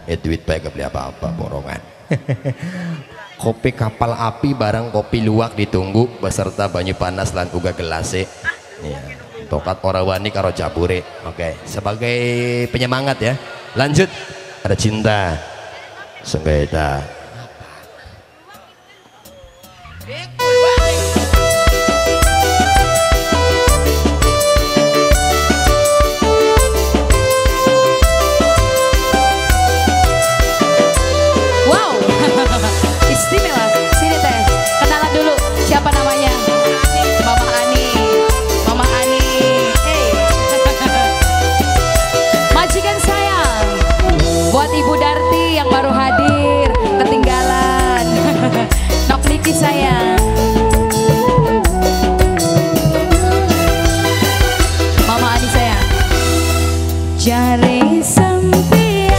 duit baik beli apa-apa borongan. Kopi kapal api barang kopi luwak ditunggu beserta banyu panas lan uga gelase. Ya, tokat orawani karo cabure. Oke, sebagai penyemangat ya. Lanjut, ada cinta senggeta. Istimewa, sini teh, kenalan dulu siapa namanya? Mama Ani, Mama Ani, majikan sayang, buat Ibu Darti yang baru hadir, ketinggalan, Nok Niki sayang, Mama Ani sayang, jare sampai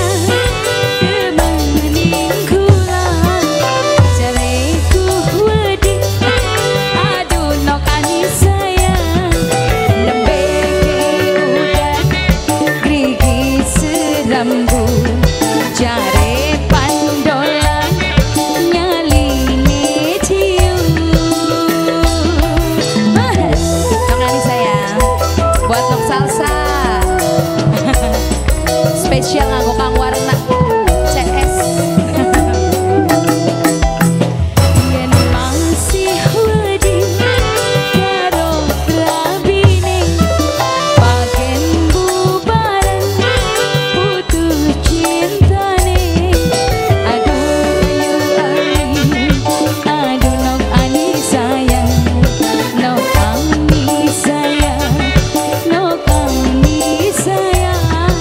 jare pandolan nyaline cium. Nok Nani sayang, buat Nok Salsa spesial nganggo kang warna CS. Yen masih wedi karo labine bagen bubaran putus cintane. Aduh Nok Ani sayang, Nok Ani sayang, Nok Ani sayang.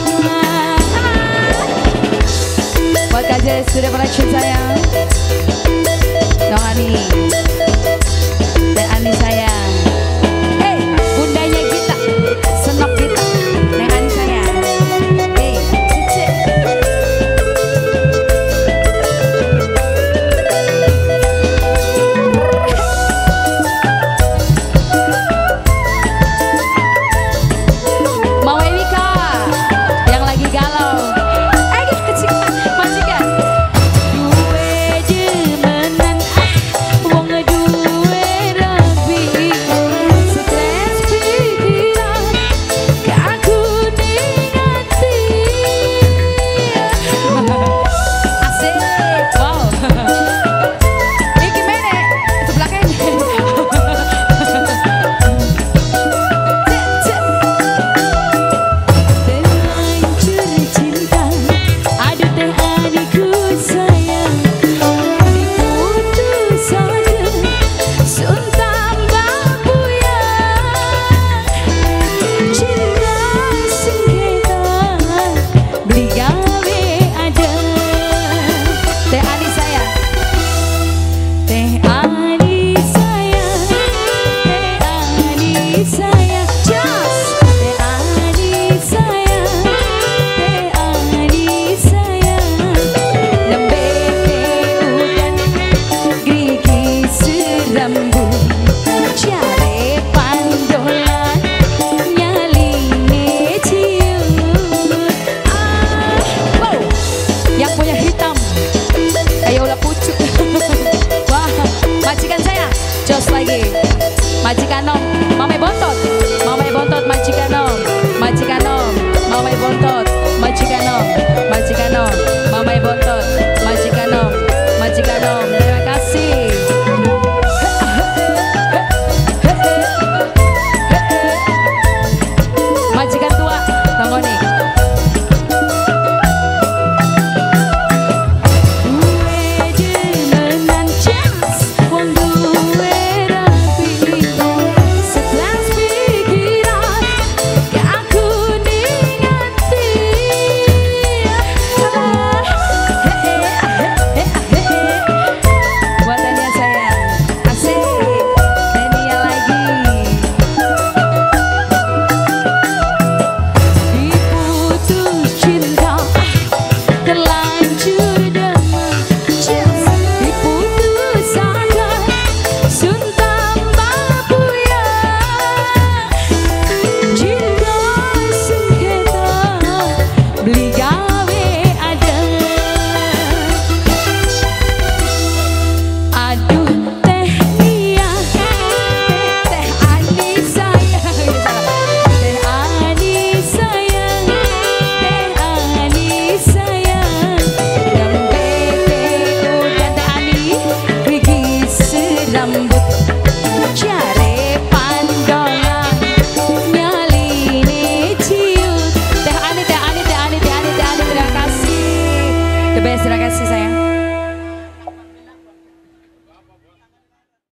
Buat Kajes sudah production sayang, Nok Ani dan Ani sayang. Hey, bundanya kita, senok kita, Neng Ani sayang. Hey, cici. Mama Ewika yang lagi galau. Kecil majikan. Duwe jemenan wong duwe rabi. Stres pikiran ke aku ning ati. Asik. Wow. Iki mene sebelah kene. Terlanjur cinta, aduh teh aniku sayang, diputus saja, sun tambah buyar. Cinta sengketa, beli gawe ada. Teh Ani sayang, Teh Ani sayang, Teh Ani sayang, just Teh Ani sayang, Teh Ani sayang, nembe udan gigi serambu, jare pandolan nyaline cium. Wow, yang punya hitam kayak ulah pucuk. Wah, majikan saya jos lagi, majikan Nom, Mama Bontot, Mama Bontot, majikan Nom, majikan Nom, Mama Bontot, majikan Nom, majikan Nom, Mama Bontot, majikan Nom, majikan Nom. Terima kasih. Majikan tua, Tongoni. Duwe jemenan jas, wong duwe rapi. Sekelas pikiran ke aku ning ati. Buat Dania sayang, asik. Dania lagi. Diputus cinta, telah